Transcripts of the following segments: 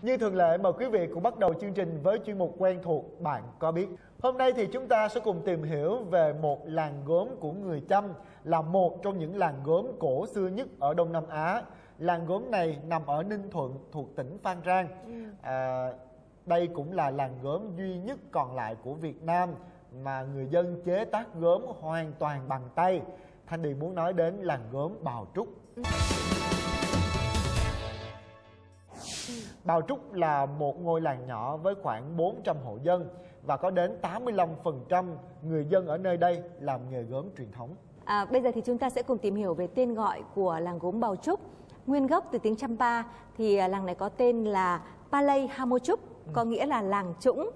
Như thường lệ, mời quý vị cùng bắt đầu chương trình với chuyên mục quen thuộc Bạn Có Biết. Hôm nay thì chúng ta sẽ cùng tìm hiểu về một làng gốm của người Chăm, là một trong những làng gốm cổ xưa nhất ở Đông Nam Á. Làng gốm này nằm ở Ninh Thuận thuộc tỉnh Phan Rang. Đây cũng là làng gốm duy nhất còn lại của Việt Nam mà người dân chế tác gốm hoàn toàn bằng tay. Thanh Điền muốn nói đến làng gốm Bào Trúc. Bào Trúc là một ngôi làng nhỏ với khoảng 400 hộ dân và có đến 85% người dân ở nơi đây làm nghề gốm truyền thống. Bây giờ thì chúng ta sẽ cùng tìm hiểu về tên gọi của làng gốm Bào Trúc. Nguyên gốc từ tiếng Champa thì làng này có tên là Palay Hamochuk, có nghĩa là làng trũng,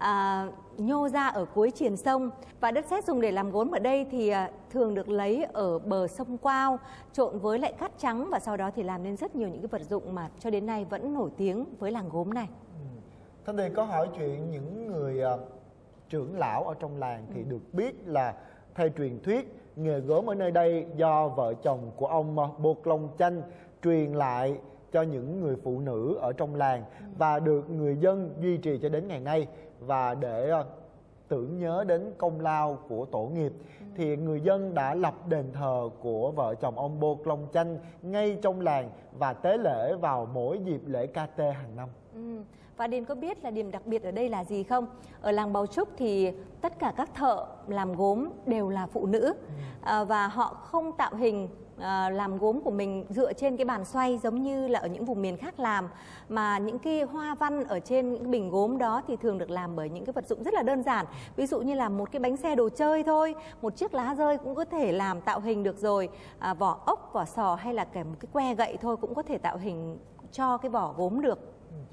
nhô ra ở cuối triền sông. Và đất sét dùng để làm gốm ở đây thì thường được lấy ở bờ sông Quao, trộn với lại cát trắng và sau đó thì làm nên rất nhiều những cái vật dụng mà cho đến nay vẫn nổi tiếng với làng gốm này. Thanh Điền có hỏi chuyện những người trưởng lão ở trong làng thì được biết là theo truyền thuyết nghề gốm ở nơi đây do vợ chồng của ông Bô Long Chanh truyền lại cho những người phụ nữ ở trong làng và được người dân duy trì cho đến ngày nay. Và để tưởng nhớ đến công lao của tổ nghiệp thì người dân đã lập đền thờ của vợ chồng ông Bô Long Chanh ngay trong làng và tế lễ vào mỗi dịp lễ KT hàng năm. Và Điền có biết là điểm đặc biệt ở đây là gì không? Ở làng Bào Trúc thì tất cả các thợ làm gốm đều là phụ nữ và họ không tạo hình làm gốm của mình dựa trên cái bàn xoay giống như là ở những vùng miền khác làm, mà những cái hoa văn ở trên những bình gốm đó thì thường được làm bởi những cái vật dụng rất là đơn giản. Ví dụ như là một cái bánh xe đồ chơi thôi, một chiếc lá rơi cũng có thể làm tạo hình được rồi, vỏ ốc, vỏ sò hay là cả một cái que gậy thôi cũng có thể tạo hình cho cái vỏ gốm được.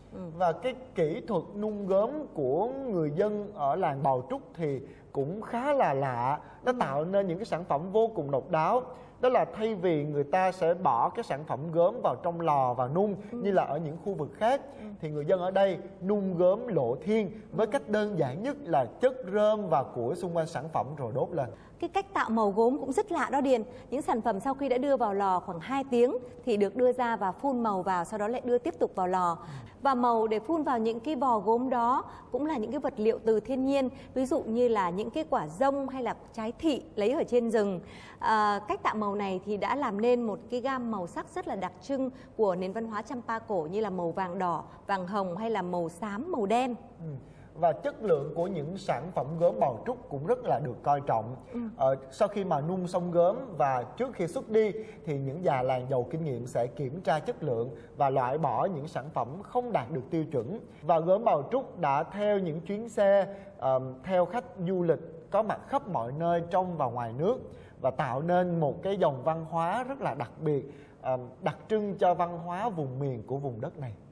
Và cái kỹ thuật nung gốm của người dân ở làng Bào Trúc thì cũng khá là lạ. Nó tạo nên những cái sản phẩm vô cùng độc đáo. Đó là thay vì người ta sẽ bỏ cái sản phẩm gốm vào trong lò và nung như là ở những khu vực khác, thì người dân ở đây nung gốm lộ thiên với cách đơn giản nhất là chất rơm và củi xung quanh sản phẩm rồi đốt lên. Cái cách tạo màu gốm cũng rất lạ đó Điền. Những sản phẩm sau khi đã đưa vào lò khoảng 2 tiếng thì được đưa ra và phun màu vào, sau đó lại đưa tiếp tục vào lò. Và màu để phun vào những cái vỏ gốm đó cũng là những cái vật liệu từ thiên nhiên, ví dụ như là những cái quả dông hay là trái thị lấy ở trên rừng. Cách tạo màu này thì đã làm nên một cái gam màu sắc rất là đặc trưng của nền văn hóa Champa cổ, như là màu vàng đỏ, vàng hồng hay là màu xám, màu đen. Và chất lượng của những sản phẩm gốm Bào Trúc cũng rất là được coi trọng. Sau khi mà nung xong gốm và trước khi xuất đi thì những già làng giàu kinh nghiệm sẽ kiểm tra chất lượng và loại bỏ những sản phẩm không đạt được tiêu chuẩn. Và gốm Bào Trúc đã theo những chuyến xe theo khách du lịch có mặt khắp mọi nơi trong và ngoài nước và tạo nên một cái dòng văn hóa rất là đặc biệt, đặc trưng cho văn hóa vùng miền của vùng đất này.